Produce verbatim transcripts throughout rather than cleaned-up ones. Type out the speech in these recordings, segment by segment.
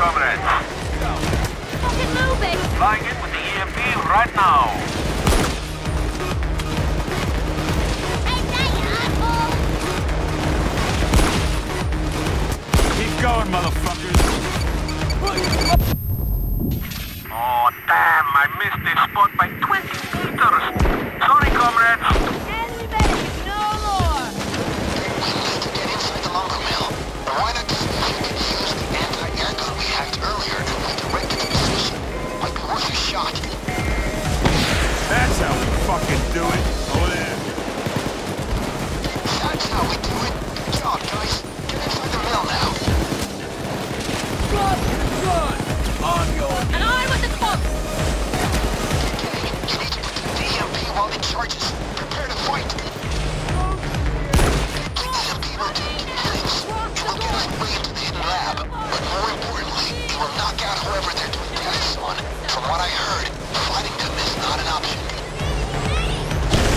comrades. Fucking move it! Flying in with the E M P right now. Ain't that you asshole? Keep going, motherfuckers. Oh, damn, I missed this spot by twenty meters. Sorry, comrades. Anybody, no more! We need to get inside the lumber mill. But why not just use the anti-air gun we hacked earlier and redirect it to position? Might be worth a shot. That's how we fucking do it. Over there. That's how we do it. Good job, guys. Get inside the mill now. Drop your gun! On your... And I with the clubs! Okay, you need to put the E M P while it charges. Prepare to fight. The E M P rotating things. It will get us way into the hidden lab. But more importantly, it will knock out whoever they're doing tests on. From what I heard, fighting them is not an option.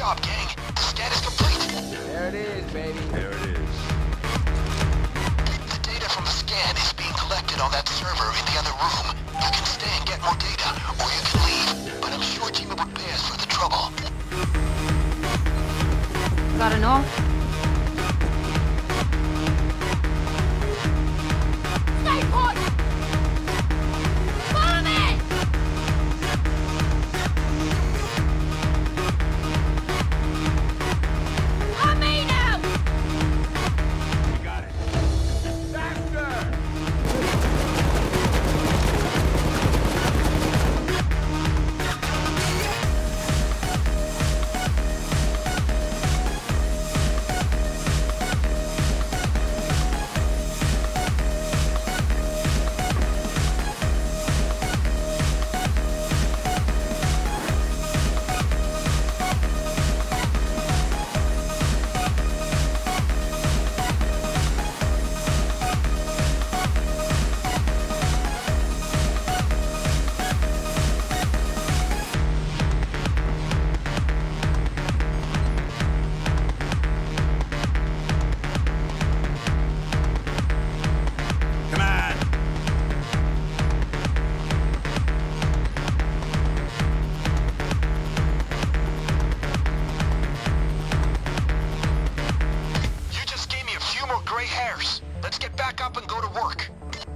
job, gang. The scan is complete. There it is, baby. There it is. The data from the scan is being collected on that server in the other room. You can stay and get more data, or you can leave. But I'm sure Jimmy would pay us for the trouble. Gotta know. Stay put! Follow me! On me now! You got it. Faster! Come on! You just gave me a few more gray hairs. Let's get back up and go to work.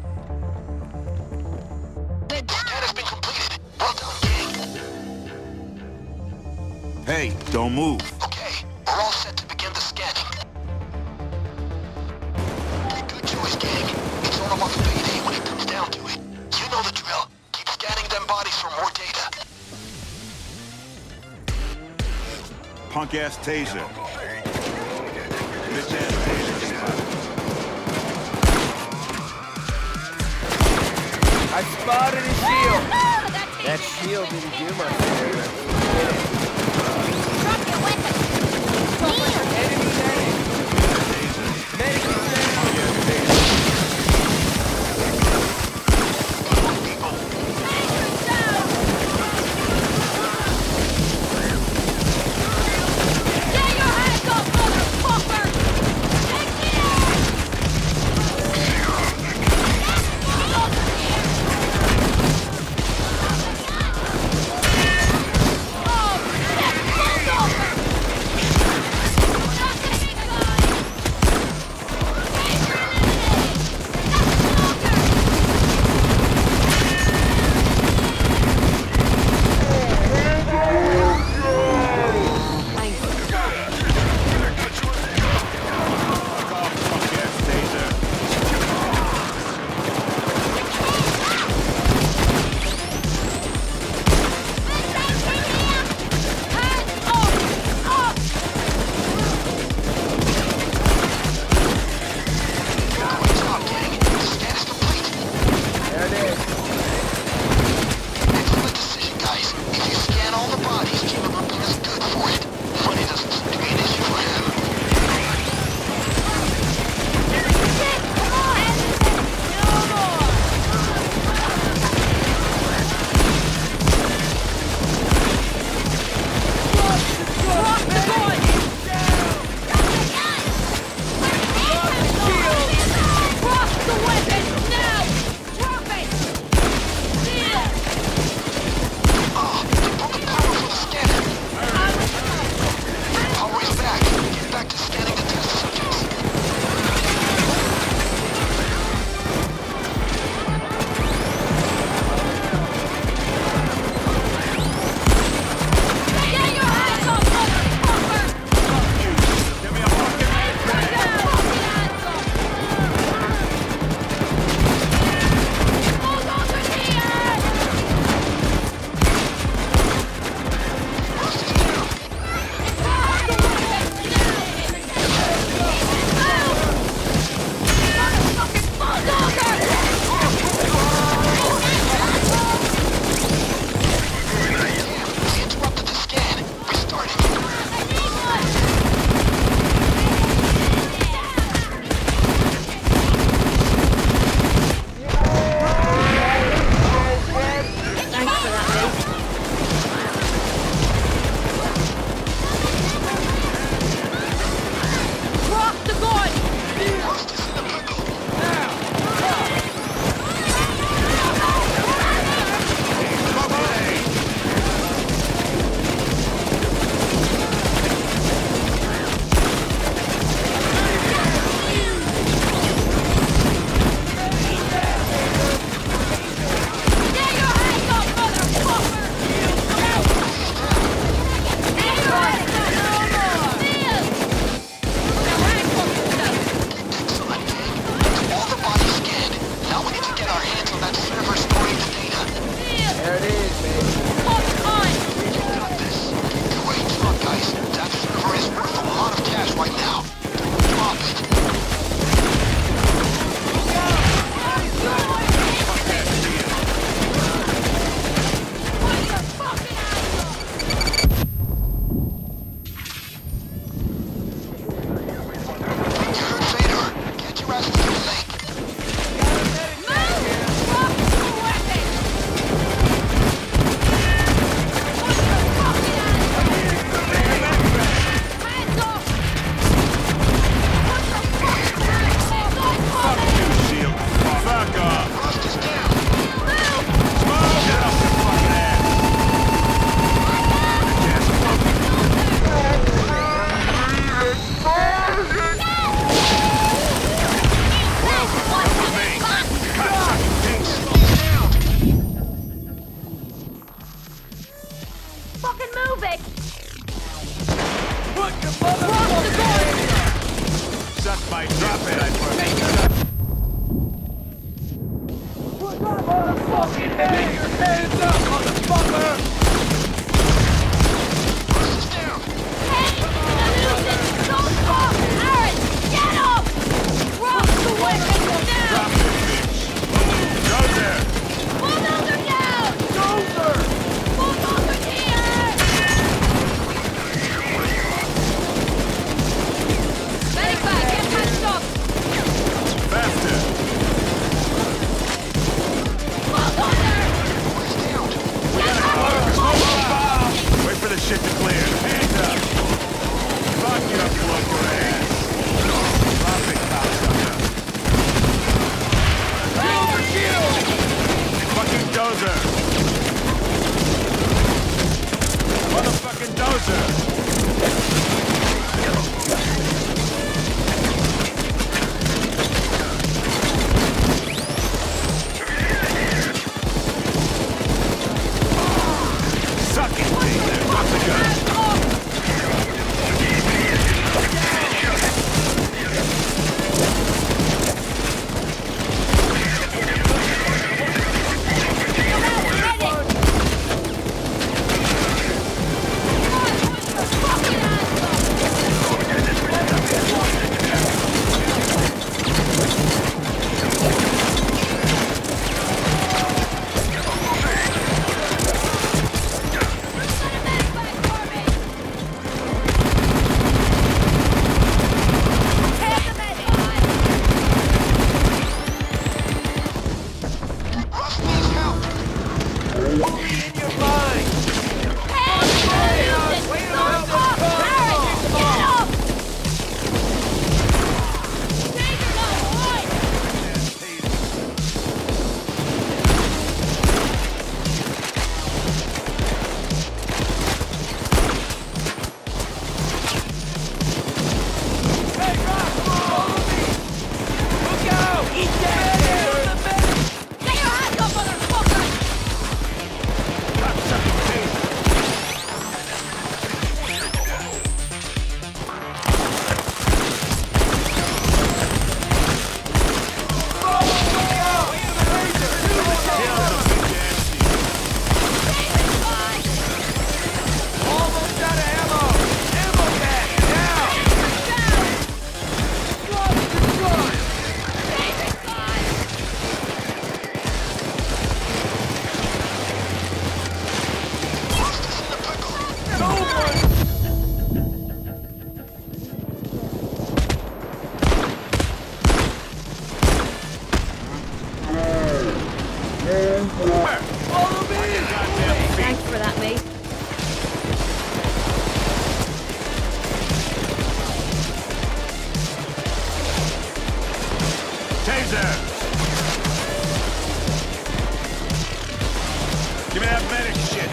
The scan has been completed. Well done, gang. Hey, don't move. Okay, we're all set to begin the scanning. Good choice, gang. It's all about the payday when it comes down to it. You know the drill. Keep scanning them bodies for more data. Punk-ass taser. Bitch-ass taser spot. I spotted a shield. Oh, that That shield didn't do much there. Drop your weapon! Enemy medic. Medic is down. Dangerous down! Get your hands up, motherfucker! Take me out! Over here! Oh, on, you motherfucker! Suck my drop it, I Put your hands up, motherfucker! Hey! Illusion! Don't talk! Aaron! Get up! Drop the weapons now! Drop it, bitch. Dozer! Bulldozer down! Dozer! Bulldozer here! Medic bag, get patched up! Faster! Bulldozer! Get up! Wait for the shit to clear. Hands up! Fuck you up, you local ass! Drop it, cocksucker! Dozer kill! Fucking Dozer! Motherfucking Dozer! Suck it, Taser! Drop the gun! Thanks for that, mate. Taser! Give me that medic shit!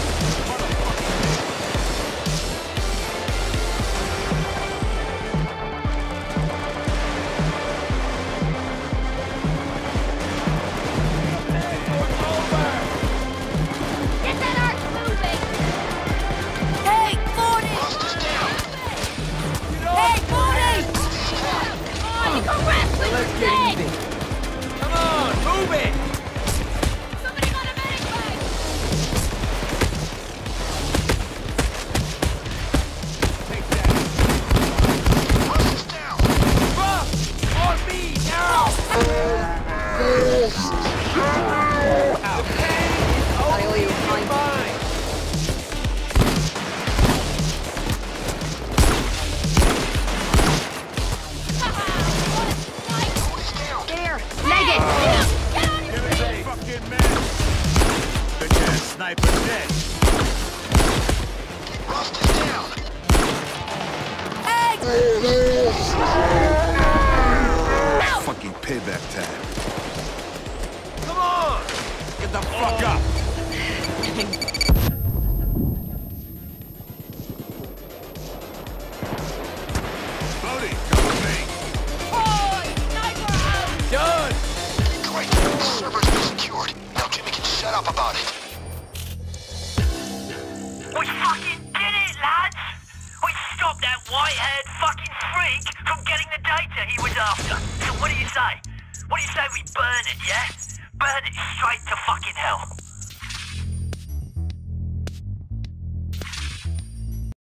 Get that arch moving! Hey, forty! Hey, forty! Oh, you can wrestling Let's with get me! easy. Come on, move it! Somebody got a medic bag! Take that! Rough! On me, now! The pain is over in your mind. There! Leg it! Get on your Give me feet! some fucking men! Bitch ass sniper dead! Fucking payback time. Come on! Get the fuck up! Bodhi, come with me! Oh, sniper out! Done! Great. The server's been secured. Now Jimmy can shut up about it. We fucking did it, lads! We stopped that white-haired fucking freak from getting the data he was after. So what do you say? What do you say we burn it, yeah? Burn it straight to fucking hell.